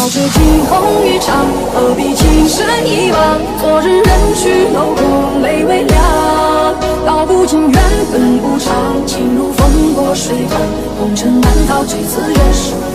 这惊鸿一场，何必情深一往？昨日人去楼空，泪微凉。道不尽缘分无常，情如风过水淌，红尘难逃，这次缘是。